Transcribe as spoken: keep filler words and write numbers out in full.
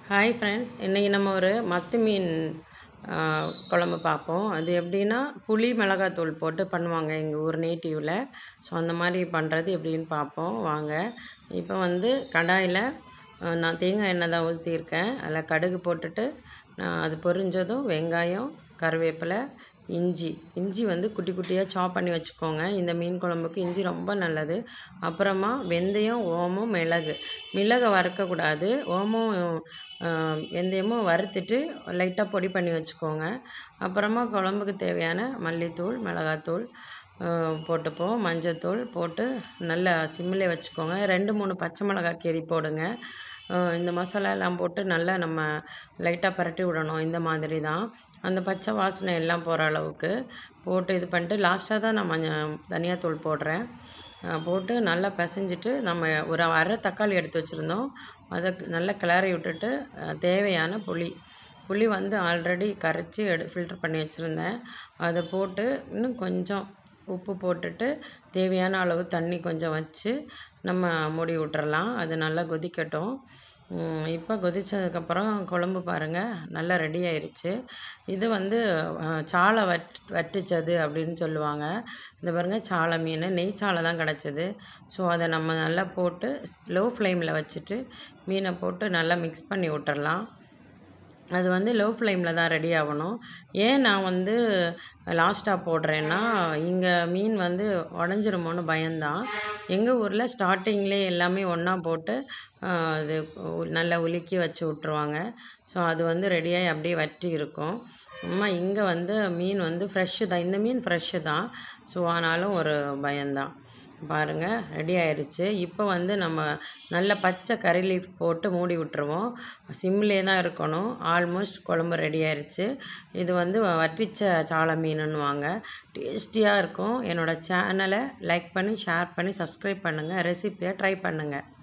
Hi friends, இன்றைக்கி நம்ம ஒரு மத்தி மீன் குழம்பு பார்ப்போம். அது எப்படின்னா புளி மிளகாத்தூள் போட்டு பண்ணுவாங்க எங்கள் ஊர் நேட்டிவில். ஸோ அந்த மாதிரி பண்ணுறது எப்படின்னு பார்ப்போம் வாங்க. இப்போ வந்து கடாயில் நான் தேங்காய் எண்ணெய் தான் ஊற்றியிருக்கேன். அதில் கடுகு போட்டுட்டு நான் அது பொரிஞ்சதும் வெங்காயம், கருவேப்பிலை, இஞ்சி இஞ்சி வந்து குட்டி குட்டியாக சாப் பண்ணி வச்சுக்கோங்க. இந்த மீன் குழம்புக்கு இஞ்சி ரொம்ப நல்லது. அப்புறமா வெந்தயம், ஓமம், மிளகு மிளகை வறுக்கக்கூடாது. ஓமம் வெந்தயமும் வறுத்துட்டு லைட்டாக பொடி பண்ணி வச்சுக்கோங்க. அப்புறமா குழம்புக்கு தேவையான மல்லித்தூள், மிளகாத்தூள் போட்டுப்போம். மஞ்சத்தூள் போட்டு நல்லா சிம்மிலே வச்சுக்கோங்க. ரெண்டு மூணு பச்சை மிளகாய் கீரி போடுங்க. இந்த மசாலா எல்லாம் போட்டு நல்லா நம்ம லைட்டாக பரட்டி விடணும். இந்த மாதிரி தான் அந்த பச்சை வாசனை எல்லாம் போகிற அளவுக்கு போட்டு இது பண்ணிட்டு லாஸ்ட்டாக தான் நான் மஞ்சள் தனியாத்தூள் போடுறேன். போட்டு நல்லா பிசைஞ்சிட்டு நம்ம ஒரு அரை தக்காளி எடுத்து வச்சுருந்தோம். அதை நல்லா கிளறி விட்டுட்டு தேவையான புளி புளி வந்து ஆல்ரெடி கரைச்சி எடு ஃபில்ட்ரு பண்ணி வச்சுருந்தேன். அதை போட்டு இன்னும் கொஞ்சம் உப்பு போட்டுட்டு தேவையான அளவு தண்ணி கொஞ்சம் வச்சு நம்ம மூடி விட்டுறலாம். அது நல்லா கொதிக்கட்டும். இப்போ கொதித்ததுக்கப்புறம் குழம்பு பாருங்கள் நல்லா ரெடி ஆயிடுச்சு. இது வந்து சாலை வட் வட்டிச்சது அப்படின்னு சொல்லுவாங்க. இந்த பாருங்கள் சாலை மீன் நெய் சாலை தான் கிடச்சிது. ஸோ அதை நம்ம நல்லா போட்டு லோ ஃப்ளேமில் வச்சுட்டு மீனை போட்டு நல்லா மிக்ஸ் பண்ணி விட்டுறலாம். அது வந்து லோ ஃப்ளேமில் தான் ரெடி ஆகணும். ஏன் நான் வந்து லாஸ்ட்டாக போடுறேன்னா இங்கே மீன் வந்து உடஞ்சிருமோன்னு பயந்தான். எங்கள் ஊரில் ஸ்டார்டிங்லேயே எல்லாமே ஒன்றா போட்டு அது நல்லா உலுக்கி வச்சு விட்ருவாங்க. ஸோ அது வந்து ரெடியாகி அப்படியே வற்றி இருக்கும். அம்மா இங்கே வந்து மீன் வந்து ஃப்ரெஷ்ஷு தான். இந்த மீன் ஃப்ரெஷ்ஷு தான். ஸோ ஆனாலும் ஒரு பயந்தான். பாருங்கள் ரெடி ஆயிடுச்சு. இப்போ வந்து நம்ம நல்ல பச்சை கறி லீஃப் போட்டு மூடி விட்டுருவோம். சிம்லே தான் இருக்கணும். ஆல்மோஸ்ட் குழம்பு ரெடி ஆயிடுச்சு. இது வந்து வற்றிச்ச சாலை மீனுன்னுவாங்க. டேஸ்டியாக இருக்கும். என்னோடய சேனலை லைக் பண்ணி ஷேர் பண்ணி சப்ஸ்கிரைப் பண்ணுங்கள். ரெசிப்பியை ட்ரை பண்ணுங்கள்.